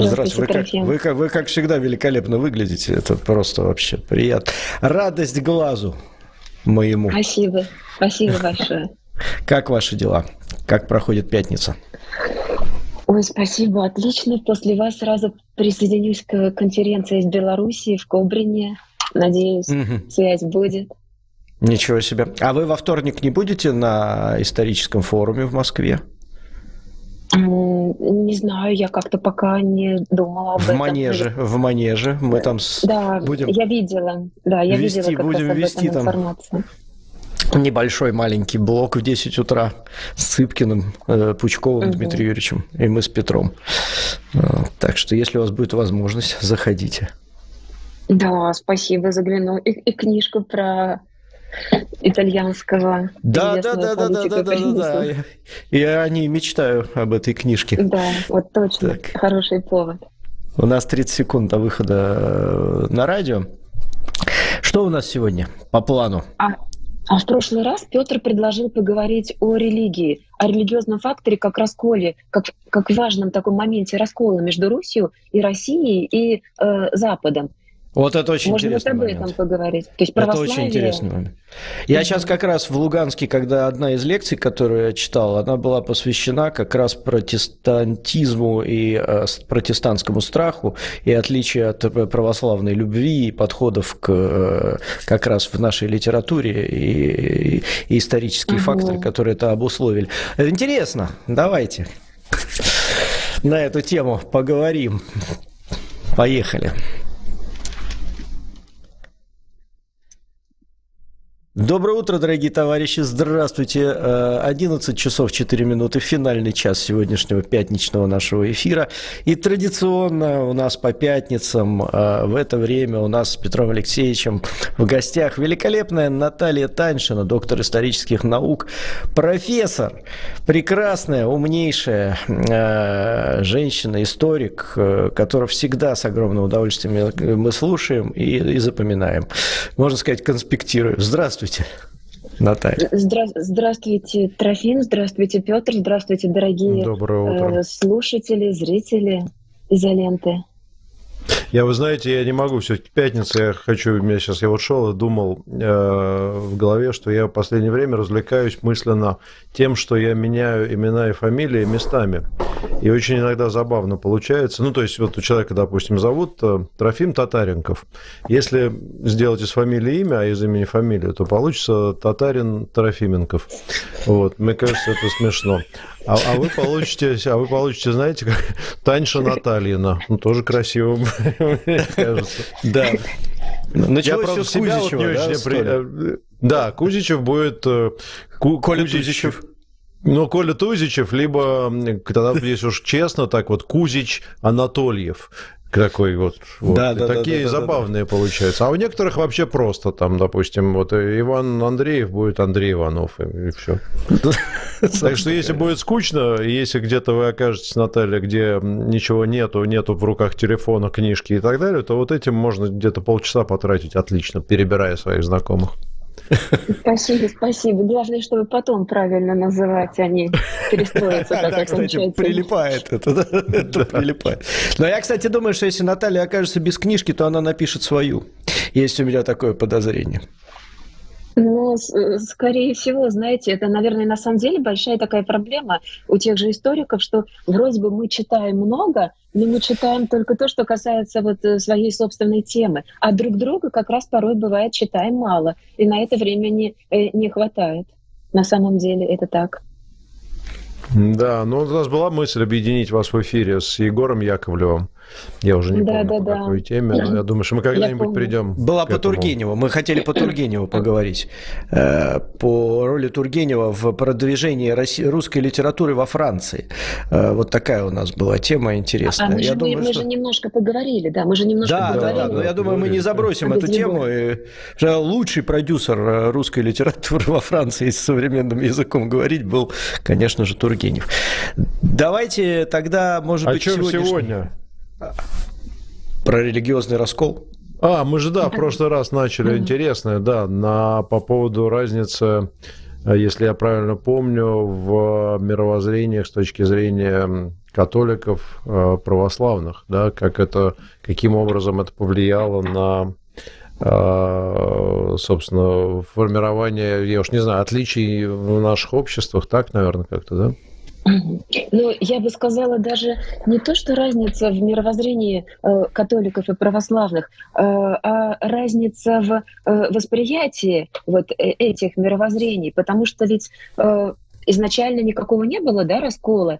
Здравствуйте, Трофим. вы как всегда великолепно выглядите. Это просто вообще приятно. Радость глазу моему. Спасибо. Спасибо большое. Как ваши дела? Как проходит пятница? Ой, спасибо, отлично. После вас сразу присоединюсь к конференции из Беларуси в Кобрине. Надеюсь, связь будет. Ничего себе. А вы во вторник не будете на историческом форуме в Москве? Не знаю, я как-то пока не думала об этом. В Манеже. Мы там Да, будем я видела. Да, я видела как раз об этом информацию. Небольшой маленький блок в 10 утра с Цыпкиным, Пучковым Дмитрием Юрьевичем и мы с Петром. Так что, если у вас будет возможность, заходите. Да, спасибо, загляну. И книжку про итальянского. Да. Я не мечтаю об этой книжке. Да, вот точно. Так. Хороший повод. У нас 30 секунд до выхода на радио. Что у нас сегодня по плану? А в прошлый раз Петр предложил поговорить о религии, о религиозном факторе как расколе, как важном таком моменте раскола между Русью и Россией и Западом. Вот это очень интересный момент. Можно об этом поговорить. То есть православие... Это очень интересный момент. Я сейчас как раз в Луганске, когда одна из лекций, которую я читал, она была посвящена как раз протестантизму и протестантскому страху и отличию от православной любви и подходов как раз в нашей литературе и исторические факторы, которые это обусловили. Интересно, давайте на эту тему поговорим. Поехали. Доброе утро, дорогие товарищи, здравствуйте. 11 часов 4 минуты, финальный час сегодняшнего пятничного нашего эфира. И традиционно у нас по пятницам в это время у нас с Петром Алексеевичем в гостях великолепная Наталья Таньшина, доктор исторических наук, профессор, прекрасная, умнейшая женщина, историк, которую всегда с огромным удовольствием мы слушаем и запоминаем. Можно сказать, конспектируем. Здравствуйте. Наталья. Здравствуйте, Трофим, здравствуйте, Петр, здравствуйте, дорогие слушатели, зрители «Изоленты». Вы знаете, я не могу, все-таки пятница, я вот шел и думал в голове, что я в последнее время развлекаюсь мысленно тем, что я меняю имена и фамилии местами. И очень иногда забавно получается. То есть, вот у человека, допустим, зовут Трофим Татаренков. Если сделать из фамилии имя, а из имени фамилию, то получится Татарин Трофименков. Вот, мне кажется, это смешно. А вы получите, знаете, как Таньша Натальина. Тоже красиво, мне кажется. Да. Началось все с Кузичева, да, Кузичев будет... Коля Тузичев. Коля Тузичев, либо, тогда, если уж честно, так вот, Кузич Анатольев. Такой вот. Такие забавные получаются. А у некоторых вообще просто там, допустим, вот Иван Андреев будет Андрей Иванов, и все. Так что если будет скучно, если где-то вы окажетесь, Наталья, где ничего нету в руках телефона, книжки и так далее, то вот этим можно где-то полчаса потратить отлично, перебирая своих знакомых. Спасибо. Главное, чтобы потом правильно называть, а не перестроиться. Да, кстати, прилипает это прилипает. Но я, кстати, думаю, что если Наталья окажется без книжки, то она напишет свою. Есть у меня такое подозрение. Скорее всего, знаете, это, наверное, на самом деле большая такая проблема у тех же историков, что вроде бы мы читаем много, но мы читаем только то, что касается своей собственной темы, а друг друга как раз порой бывает читаем мало, и на это времени не хватает. На самом деле это так. Да, у нас была мысль объединить вас в эфире с Егором Яковлевым. Я уже не помню, по какой теме, но я думаю, что мы когда-нибудь придем. Была по Тургеневу. Мы хотели по Тургеневу поговорить. По роли Тургенева в продвижении русской литературы во Франции. Вот такая у нас была тема интересная. Мы же немножко поговорили, да, Да, но я думаю, мы не забросим эту тему. Лучший продюсер русской литературы во Франции с современным языком говорить был, конечно же, Тургенев. Давайте тогда, может быть, сегодня? Про религиозный раскол? Мы же, в прошлый раз начали интересное, по поводу разницы, если я правильно помню, в мировоззрениях с точки зрения католиков православных, да, каким образом это повлияло на, собственно, формирование, я уж не знаю, отличий в наших обществах, так, наверное, как-то, да? Ну, я бы сказала, даже не то, что разница в мировоззрении католиков и православных, а разница в восприятии вот этих мировоззрений, потому что ведь изначально никакого не было, да, раскола,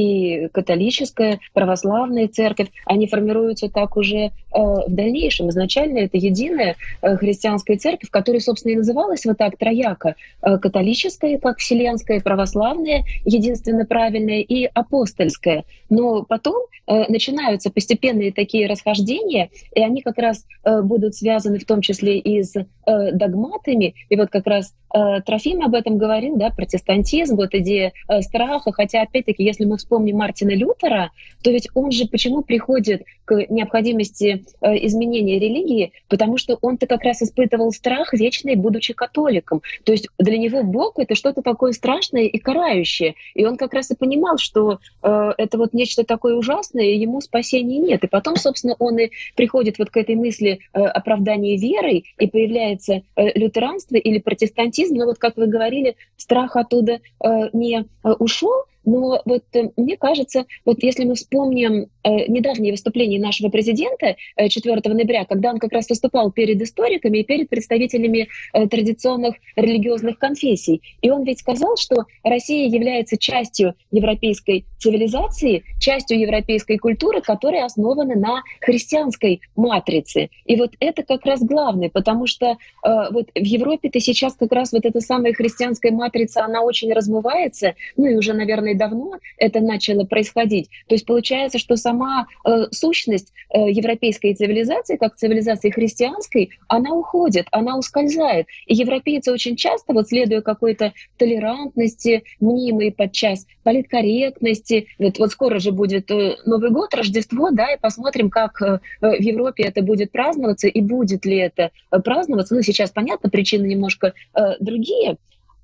и католическая, православная церковь, они формируются так уже в дальнейшем. Изначально это единая христианская церковь, которая, собственно, и называлась вот так трояко: католическая, как вселенская, православная, единственно правильная, и апостольская. Но потом начинаются постепенные такие расхождения, и они как раз будут связаны в том числе и с догматами. И вот как раз Трофим об этом говорил, да, протестантизм, вот идея страха. Хотя, опять-таки, если мы вспомним Мартина Лютера, то ведь он же почему приходит к необходимости изменения религии? Потому что он-то как раз испытывал страх вечный, будучи католиком. То есть для него Бог — это что-то такое страшное и карающее. И он как раз и понимал, что это вот нечто такое ужасное, и ему спасения нет. И потом, собственно, он и приходит вот к этой мысли оправдания верой, и появляется лютеранство или протестантизм. Но вот, как вы говорили, страх оттуда не ушел. Но вот мне кажется, вот если мы вспомним недавнее выступление нашего президента 4 ноября, когда он как раз выступал перед историками и перед представителями традиционных религиозных конфессий, и он ведь сказал, что Россия является частью европейской цивилизации, частью европейской культуры, которая основана на христианской матрице. И вот это как раз главное, потому что вот в Европе-то сейчас как раз вот эта самая христианская матрица, она очень размывается, ну и уже, наверное, давно это начало происходить. То есть получается, что сама сущность европейской цивилизации, как цивилизации христианской, она уходит, она ускользает. И европейцы очень часто, вот следуя какой-то толерантности, мнимой подчас политкорректности, вот скоро же будет Новый год, Рождество, да, и посмотрим, как в Европе это будет праздноваться, и будет ли это праздноваться. Ну, сейчас, понятно, причины немножко другие.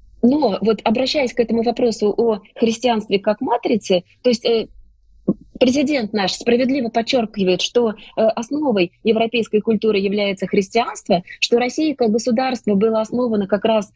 Но вот обращаясь к этому вопросу о христианстве как матрице, то есть президент наш справедливо подчеркивает, что основой европейской культуры является христианство, что Россия как государство было основано как раз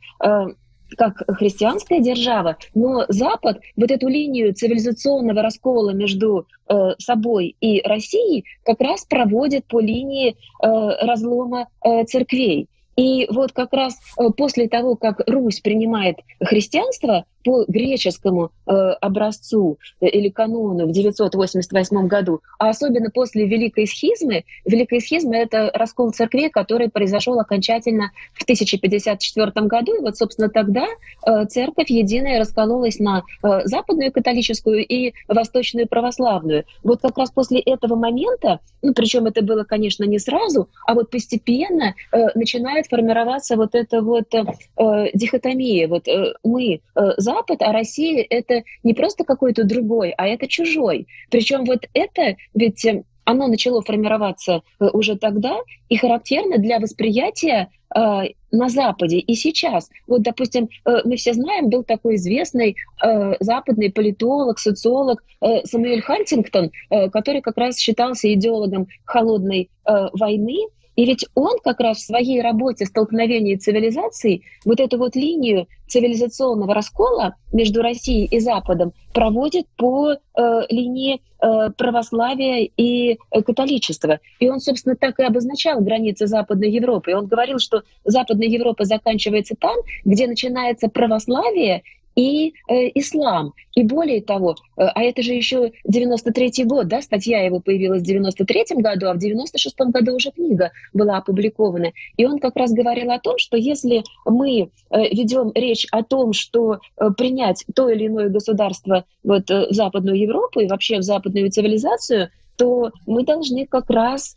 как христианская держава, но Запад вот эту линию цивилизационного раскола между собой и Россией как раз проводит по линии разлома церквей. И вот как раз после того, как Русь принимает христианство по греческому образцу или канону в 988 году, а особенно после Великой Схизмы. Великая Схизма — это раскол церквей, который произошел окончательно в 1054 году. И вот, собственно, тогда церковь единая раскололась на западную католическую и восточную православную. Вот как раз после этого момента, ну, причем это было, конечно, не сразу, а вот постепенно начинает формироваться вот эта вот дихотомия. Вот мы Запад, а Россия — это не просто какой-то другой, а это чужой. Причем вот это ведь оно начало формироваться уже тогда и характерно для восприятия на Западе и сейчас. Вот, допустим, мы все знаем, был такой известный западный политолог, социолог Самуэль Хантингтон, который как раз считался идеологом холодной войны. И ведь он как раз в своей работе «Столкновение цивилизаций» вот эту вот линию цивилизационного раскола между Россией и Западом проводит по линии православия и католичества. И он, собственно, так и обозначал границы Западной Европы. И он говорил, что Западная Европа заканчивается там, где начинается православие и ислам. И более того, а это же еще 93-й год, да, статья его появилась в 93-м году, а в 96-м году уже книга была опубликована. И он как раз говорил о том, что если мы ведем речь о том, что принять то или иное государство вот, в Западную Европу и вообще в западную цивилизацию, то мы должны как раз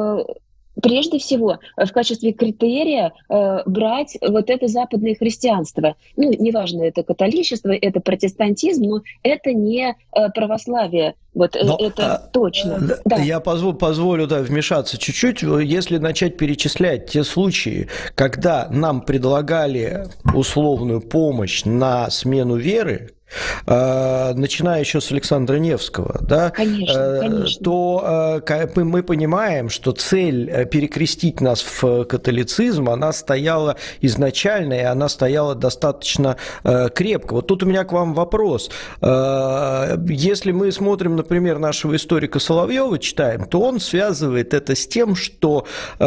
прежде всего в качестве критерия брать вот это западное христианство. Ну, неважно, это католичество, это протестантизм, но это не православие. Вот это точно. Да. Я позволю вмешаться чуть-чуть. Если начать перечислять те случаи, когда нам предлагали условную помощь на смену веры, начиная еще с Александра Невского, да, Конечно. то мы понимаем, что цель перекрестить нас в католицизм, она стояла изначально, и она стояла достаточно крепко. Вот тут у меня к вам вопрос. Если мы смотрим, например, нашего историка Соловьева, читаем, то он связывает это с тем, что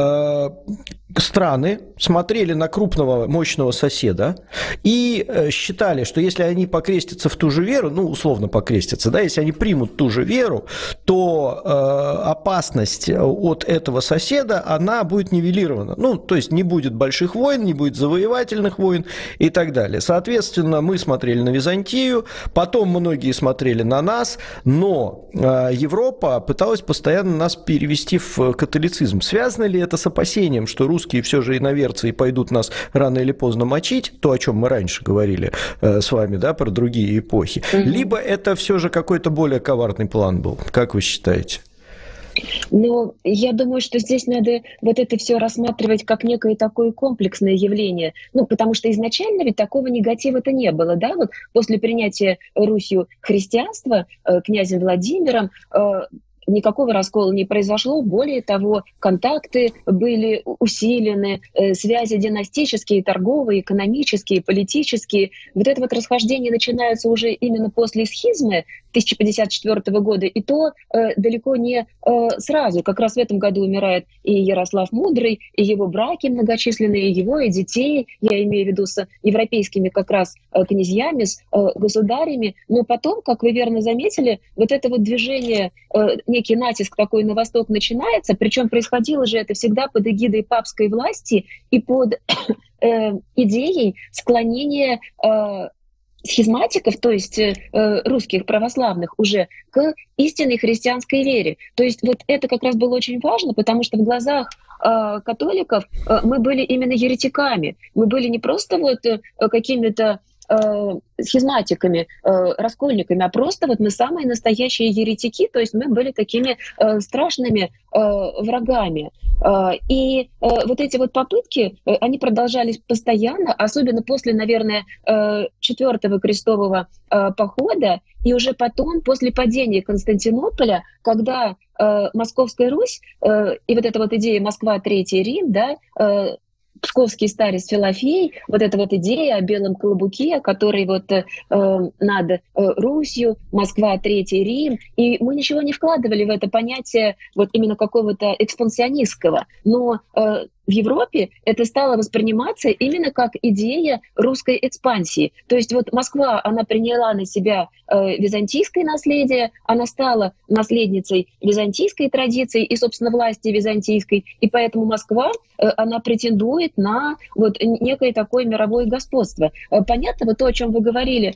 страны смотрели на крупного, мощного соседа и считали, что если они покрестятся в ту же веру, ну, условно покрестятся, да, если они примут ту же веру, то опасность от этого соседа, она будет нивелирована. Ну, то есть не будет больших войн, не будет завоевательных войн и так далее. Соответственно, мы смотрели на Византию, потом многие смотрели на нас, но Европа пыталась постоянно нас перевести в католицизм. Связано ли это с опасением, что русские все же иноверцы и пойдут нас рано или поздно мочить, то, о чем мы раньше говорили с вами, да, про другие эпохи, либо это все же какой-то более коварный план был? Как вы считаете? Но я думаю, что здесь надо вот это все рассматривать как некое такое комплексное явление. Ну, потому что изначально ведь такого негатива-то не было, да? Вот после принятия Русью христианства князем Владимиром никакого раскола не произошло. Более того, контакты были усилены, связи династические, торговые, экономические, политические. Вот это вот расхождение начинается уже именно после схизмы 1054 года, и то далеко не сразу. Как раз в этом году умирает и Ярослав Мудрый, и его браки многочисленные, и его, и детей, я имею в виду с европейскими как раз князьями, с государями. Но потом, как вы верно заметили, вот это вот движение, некий натиск такой на восток начинается, причем происходило же это всегда под эгидой папской власти и под идеей склонения схизматиков, то есть русских православных, уже к истинной христианской вере. То есть вот это как раз было очень важно, потому что в глазах католиков мы были именно еретиками. Мы были не просто вот какими-то схизматиками, раскольниками, а просто вот мы самые настоящие еретики, то есть мы были такими страшными врагами. И вот эти вот попытки, они продолжались постоянно, особенно после, наверное, 4-го крестового похода, и уже потом, после падения Константинополя, когда Московская Русь и вот эта вот идея Москва, Третий Рим, да, псковский старец Филофей, вот эта вот идея о белом колобуке, который вот над Русью, Москва, Третий Рим, и мы ничего не вкладывали в это понятие вот именно какого-то экспансионистского, но в Европе это стало восприниматься именно как идея русской экспансии. То есть вот Москва, она приняла на себя византийское наследие, она стала наследницей византийской традиции и, собственно, власти византийской, и поэтому Москва, она претендует на вот некое такое мировое господство. Понятно, вот то, о чем вы говорили,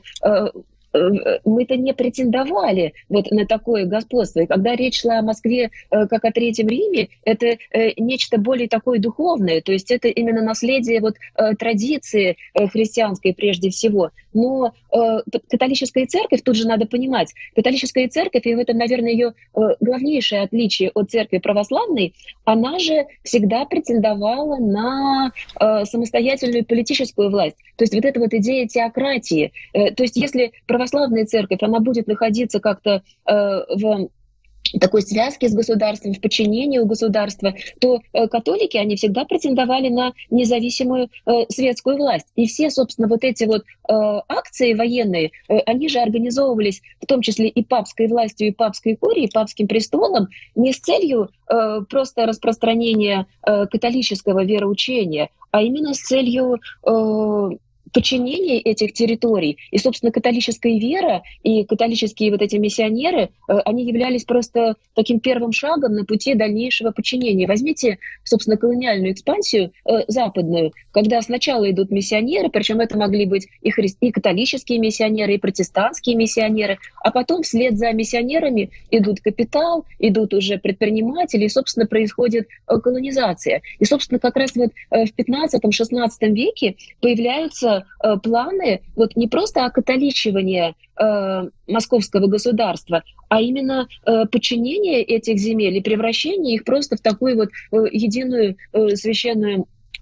мы-то не претендовали вот на такое господство. И когда речь шла о Москве как о Третьем Риме, это нечто более такое духовное, то есть это именно наследие вот традиции христианской прежде всего. Но католическая церковь, тут же надо понимать, католическая церковь, и в этом, наверное, ее главнейшее отличие от церкви православной, она же всегда претендовала на самостоятельную политическую власть. То есть вот эта вот идея теократии. То есть если православная церковь, она будет находиться как-то в такой связки с государством, в подчинении у государства, то католики, они всегда претендовали на независимую светскую власть. И все, собственно, вот эти вот акции военные, они же организовывались в том числе и папской властью, и папской курией, и папским престолом, не с целью просто распространения католического вероучения, а именно с целью подчинение этих территорий. И, собственно, католическая вера и католические вот эти миссионеры, они являлись просто таким первым шагом на пути дальнейшего подчинения. Возьмите, собственно, колониальную экспансию западную, когда сначала идут миссионеры, причем это могли быть и католические миссионеры, и протестантские миссионеры, а потом вслед за миссионерами идут капитал, идут уже предприниматели, и, собственно, происходит колонизация. И, собственно, как раз вот в 15-16 веке появляются планы вот не просто окатоличивания московского государства, а именно подчинение этих земель и превращение их просто в такую вот единую священную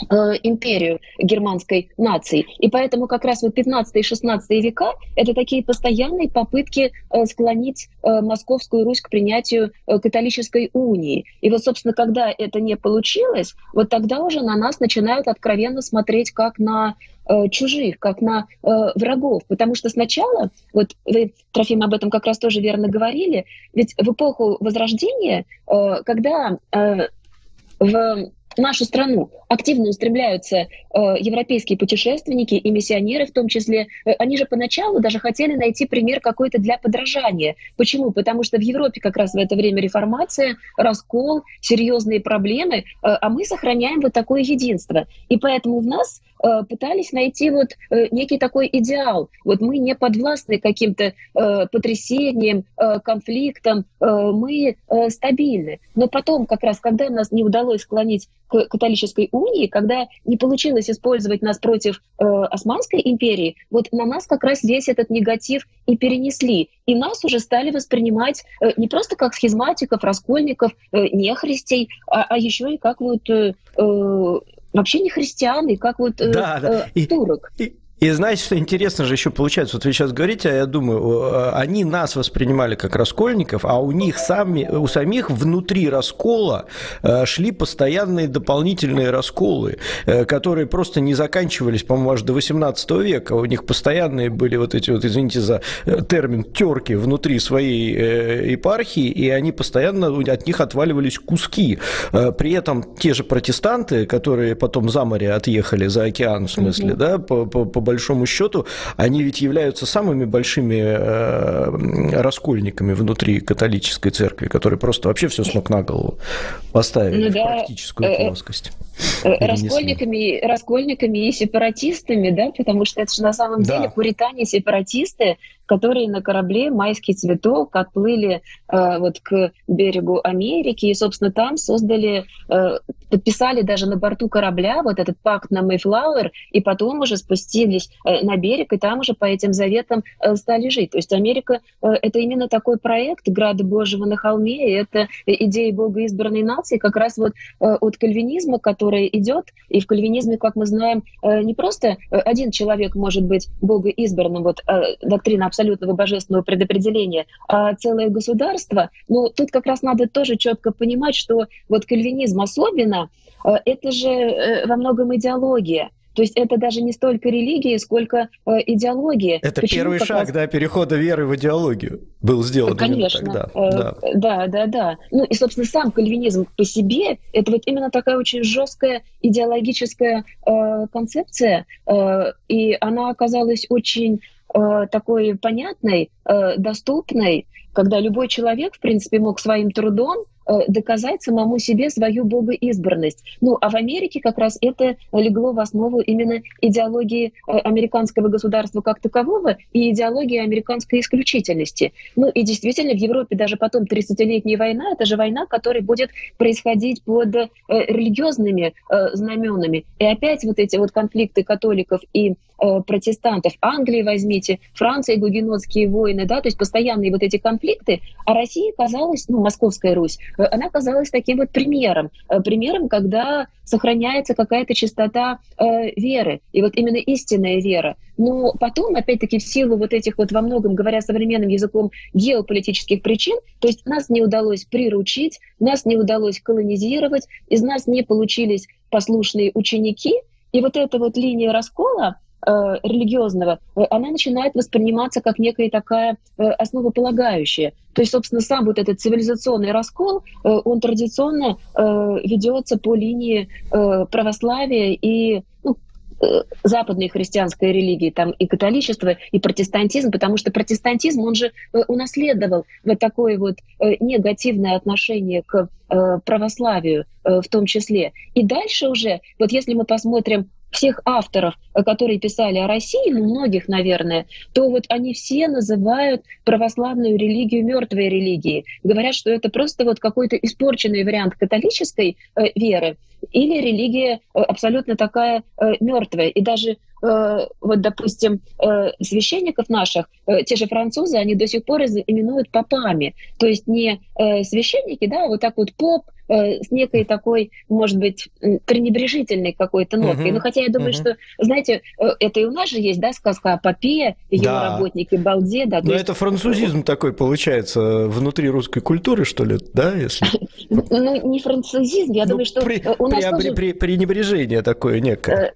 империю германской нации. И поэтому как раз вот 15 и 16 века — это такие постоянные попытки склонить Московскую Русь к принятию католической унии. И вот, собственно, когда это не получилось, вот тогда уже на нас начинают откровенно смотреть как на чужих, как на врагов. Потому что сначала, вот вы, Трофим, об этом как раз тоже верно говорили, ведь в эпоху Возрождения, когда в нашу страну активно устремляются европейские путешественники и миссионеры в том числе. Они же поначалу даже хотели найти пример какой-то для подражания. Почему? Потому что в Европе как раз в это время реформация, раскол, серьезные проблемы, а мы сохраняем вот такое единство. И поэтому в нас пытались найти вот некий такой идеал. Вот мы не подвластны каким-то потрясениям, конфликтам, мы стабильны. Но потом как раз, когда нас не удалось склонить к католической унии, когда не получилось использовать нас против Османской империи, вот на нас как раз весь этот негатив и перенесли. И нас уже стали воспринимать не просто как схизматиков, раскольников, нехристей, а еще и как вот вообще не христиан, и как вот турок. И знаете, что интересно же еще получается, вот вы сейчас говорите, а я думаю, они нас воспринимали как раскольников, а у них у самих внутри раскола шли постоянные дополнительные расколы, которые просто не заканчивались, по-моему, аж до 18 века. У них постоянные были вот эти вот, извините за термин, терки внутри своей епархии, и они постоянно, от них отваливались куски. При этом те же протестанты, которые потом за море отъехали, за океан, в смысле, да, по большому счету, они ведь являются самыми большими раскольниками внутри католической церкви, которые просто вообще все с ног на голову поставили в практическую плоскость. Раскольниками и сепаратистами, да, потому что это же на самом деле пуритане-сепаратисты, которые на корабле «Майский цветок» отплыли вот к берегу Америки и, собственно, там подписали даже на борту корабля вот этот пакт на Мэйфлауэр, и потом уже спустились на берег, и там уже по этим заветам стали жить. То есть Америка — это именно такой проект «Града Божьего на холме», и это идея богоизбранной нации как раз вот от кальвинизма, который идет, и в кальвинизме, как мы знаем, не просто один человек может быть богоизбранным, вот доктрина абсолютного божественного предопределения, а целое государство. Но тут как раз надо тоже четко понимать, что вот кальвинизм особенно, это же во многом идеология. То есть это даже не столько религия, сколько идеология. Это первый шаг, да, перехода веры в идеологию был сделан. Конечно. Да. Ну и, собственно, сам кальвинизм по себе — это вот именно такая очень жесткая идеологическая концепция, и она оказалась очень такой понятной, доступной, когда любой человек, в принципе, мог своим трудом доказать самому себе свою богоизбранность. Ну, а в Америке как раз это легло в основу именно идеологии американского государства как такового и идеологии американской исключительности. Ну, и действительно, в Европе даже потом 30-летняя война — это же война, которая будет происходить под религиозными знаменами. И опять вот эти вот конфликты католиков и протестантов. Англии возьмите, Франции, гугенотские войны, да, то есть постоянные вот эти конфликты. А Россия казалась, ну, Московская Русь, она казалась таким вот примером, когда сохраняется какая-то чистота веры, и вот именно истинная вера. Но потом, опять-таки, в силу вот этих вот, во многом, говоря современным языком, геополитических причин, то есть нас не удалось приручить, нас не удалось колонизировать, из нас не получились послушные ученики, и вот эта вот линия раскола религиозного, она начинает восприниматься как некая такая основополагающая. То есть, собственно, сам вот этот цивилизационный раскол, он традиционно ведется по линии православия и западной христианской религии, там и католичество, и протестантизм, потому что протестантизм, он же унаследовал вот такое вот негативное отношение к православию в том числе. И дальше уже, вот если мы посмотрим всех авторов, которые писали о России, ну, многих, наверное, то вот они все называют православную религию мертвой религией. Говорят, что это просто вот какой-то испорченный вариант католической веры или религия абсолютно такая мертвая. И даже вот, допустим, священников наших, те же французы, они до сих пор именуют попами. То есть не священники, да, вот так вот поп, с некой такой, может быть, пренебрежительной какой-то ноткой. Ну, хотя я думаю, что, знаете, это и у нас же есть, да, сказка о Попе, его работнике Балде. Да, но это французизм такой получается внутри русской культуры, что ли, да, если... Ну, не французизм, я думаю, что у нас тоже... Пренебрежение такое некое.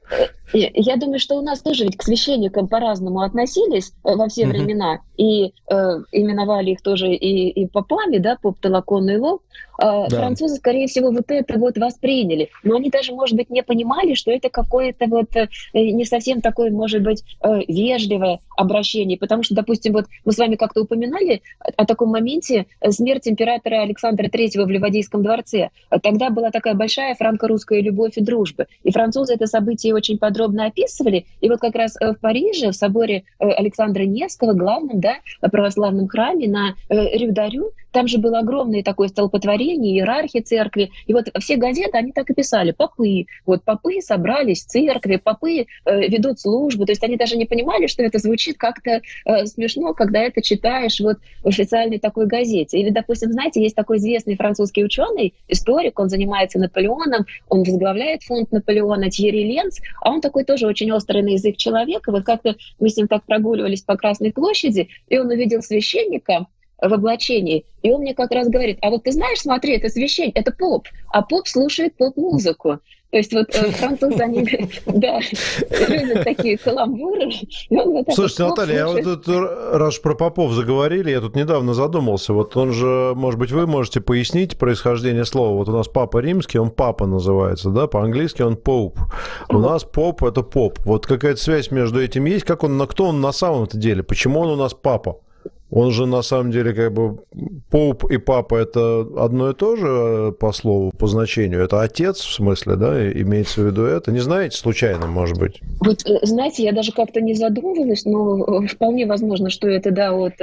Я думаю, что у нас тоже ведь к священникам по-разному относились во все времена, и именовали их тоже и попами, да, поп Толокон и Лоб. Французы, скорее всего, вот это вот восприняли. Но они даже, может быть, не понимали, что это какое-то вот не совсем такое, может быть, вежливое обращение. Потому что, допустим, вот мы с вами как-то упоминали о таком моменте смерти императора Александра III в Ливадийском дворце. Тогда была такая большая франко-русская любовь и дружба. И французы это событие очень подробно описывали. И вот как раз в Париже, в соборе Александра Невского, главном, да, православном храме на Рю-д'Арю, там же было огромное такое столпотворение, иерархия церкви. И вот все газеты, они так и писали: попы. Вот попы собрались в церкви, попы ведут службу. То есть они даже не понимали, что это звучит как-то смешно, когда это читаешь вот в официальной такой газете. Или, допустим, знаете, есть такой известный французский ученый, историк, он занимается Наполеоном, он возглавляет фонд Наполеона, Тьерри Ленц, а он такой тоже очень острый на язык человек. И вот как-то мы с ним так прогуливались по Красной площади, и он увидел священника в облачении, и он мне как раз говорит: а вот ты знаешь, смотри, это священник, это поп, а поп слушает поп-музыку. То есть вот французы, они, да, любят такие каламбуры. Слушайте, Наталья, я вот тут, раз про попов заговорили, я тут недавно задумался. Вот он же, может быть, вы можете пояснить происхождение слова. Вот у нас Папа Римский, он папа называется, да, по-английски он поп. У нас поп — это поп. Вот какая-то связь между этим есть? Как он, кто он на самом-то деле? Почему он у нас папа? Он же на самом деле как бы поп и папа — это одно и то же по слову, по значению. Это отец, в смысле, да, имеется в виду это? Не знаете, случайно, может быть? Вот, знаете, я даже как-то не задумывалась, но вполне возможно, что это, да, от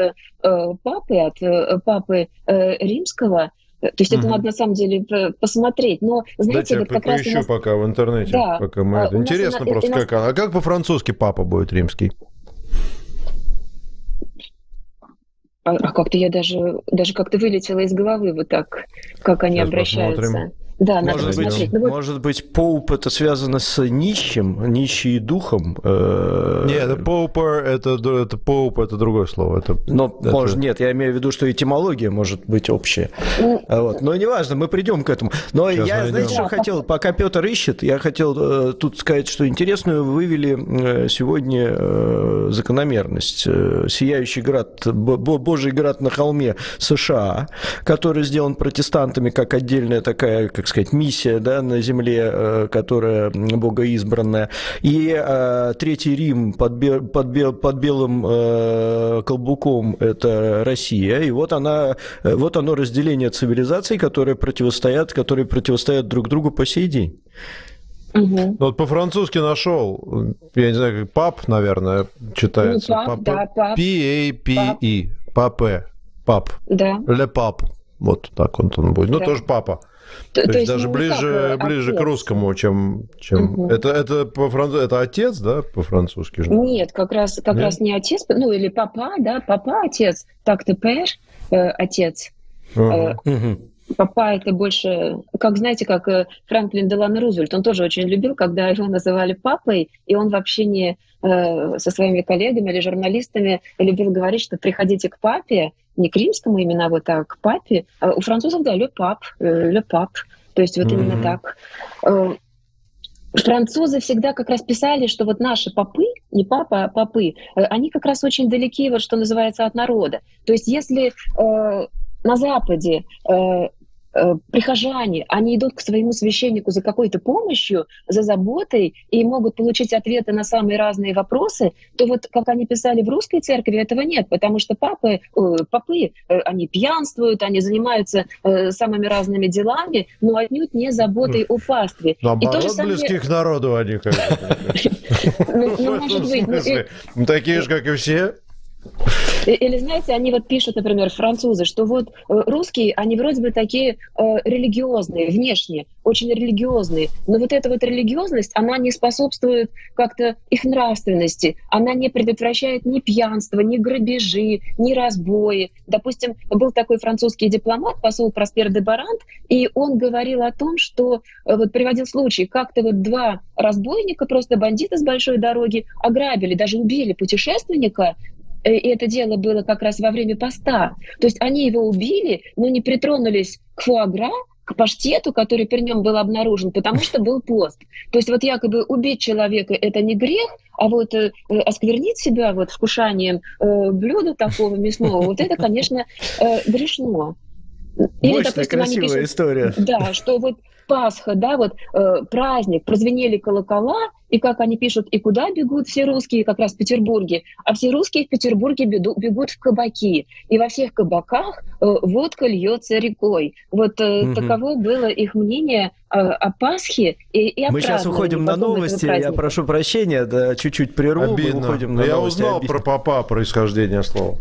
папы Римского. То есть это надо на самом деле посмотреть. Но, знаете, дайте вот как поищу раз пока в интернете. Да, пока мы... Интересно просто, как... А как по-французски папа будет римский? А как-то я даже как-то вылетела из головы вот так, как они сейчас обращаются. Посмотрим. Да, надо посмотреть. Может быть, поуп — это связано с нищим, нищий духом? Нет, это поупер, это поуп, это другое слово. Может, нет, я имею в виду, что этимология может быть общая. Вот. Но неважно, мы придем к этому. Но сейчас я, знаете, что хотел, пока Петр ищет, я хотел тут сказать, что интересную вывели сегодня закономерность. Сияющий град, Божий град на холме США, который сделан протестантами как отдельная такая, как сказать, миссия, да, на земле, которая богоизбранная. И Третий Рим под белым колбуком — это Россия. И вот оно разделение цивилизаций, которые противостоят друг другу по сей день. Ну, вот по-французски нашел, я не знаю, как пап, наверное, читается. Ну, пап, да, пап. P-A-P-E. Папе. Пап. Да. Ле пап. Вот так он будет. Ну, да. Тоже папа. То есть даже ближе к русскому, чем... Это по-французски, это отец, да, по-французски же? Нет, как раз не отец, ну или папа, да, папа, отец, так-то пэр, отец. Папа — это больше, как, знаете, как Франклин Делано Рузвельт, он тоже очень любил, когда его называли папой, и он в общении со своими коллегами или журналистами любил говорить, что приходите к папе, не к римскому именно, вот так, к папе. А у французов, да, le pape, то есть вот именно так. Французы всегда как раз писали, что вот наши попы, не папа, а попы, они как раз очень далеки, вот что называется, от народа. То есть если на Западе прихожане, они идут к своему священнику за какой-то помощью, за заботой и могут получить ответы на самые разные вопросы, то вот, как они писали в русской церкви, этого нет, потому что попы, они пьянствуют, они занимаются самыми разными делами, но отнюдь не заботой о пастве. Наоборот, близки к народу они как-то. Ну, может быть. Такие же, как и все. Или, знаете, они вот пишут, например, французы, что вот русские, они вроде бы такие религиозные, внешне, очень религиозные, но вот эта вот религиозность, она не способствует как-то их нравственности, она не предотвращает ни пьянство, ни грабежи, ни разбои. Допустим, был такой французский дипломат, посол Проспер де Барант, и он говорил о том, что вот приводил случай, как-то вот два разбойника, просто бандиты с большой дороги, ограбили, даже убили путешественника. И это дело было как раз во время поста. То есть они его убили, но не притронулись к фуагра, к паштету, который при нем был обнаружен, потому что был пост. То есть вот якобы убить человека — это не грех, а вот осквернить себя вот вкушанием блюда такого мясного, вот это, конечно, грешно. Или, Мощная, допустим, красивая они пишут, история. да, что вот Пасха, да, вот праздник, прозвенели колокола, и как они пишут, и куда бегут все русские, как раз в Петербурге, а все русские в Петербурге бегут в кабаки, и во всех кабаках водка льется рекой. Вот таково было их мнение о Пасхе и о Мы сейчас уходим на новости, я прошу прощения, да, чуть-чуть прерву, мы уходим на я новости. узнал про папа происхождение слова.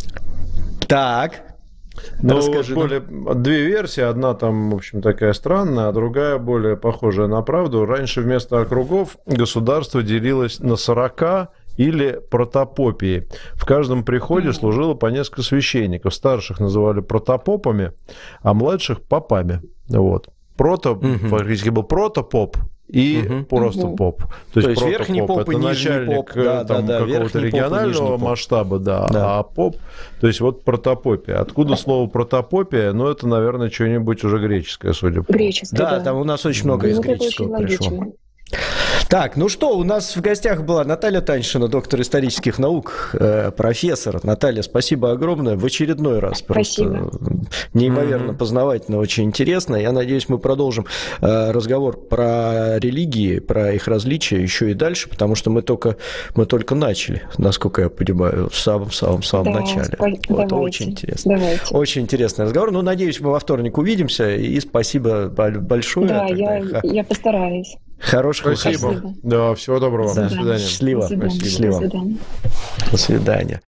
Так. Ну, расскажи две версии. Одна там, в общем, такая странная, а другая более похожая на правду. Раньше вместо округов государство делилось на 40 или протопопии. В каждом приходе служило по несколько священников. Старших называли протопопами, а младших попами. Вот. Фактически был протопоп и просто поп. То есть верхний поп это и нижний поп, какого-то регионального масштаба, а поп, то есть вот протопопия. Откуда слово протопопия? Ну, это, наверное, что-нибудь уже греческое, судя по... Греческое, да. Там у нас очень много из греческого пришло. Так, ну что, у нас в гостях была Наталья Таньшина, доктор исторических наук, профессор. Наталья, спасибо огромное в очередной раз. Спасибо. Просто неимоверно познавательно, очень интересно. Я надеюсь, мы продолжим разговор про религии, про их различия еще и дальше, потому что мы только начали, насколько я понимаю, в самом начале. Вот, очень интересно. Давайте. Очень интересный разговор. Ну, надеюсь, мы во вторник увидимся, и спасибо большое. Да, я постараюсь. Хорошего Спасибо. Да, всего доброго. Да. До свидания. Счастливо. До свидания. Счастливо. До свидания. До свидания.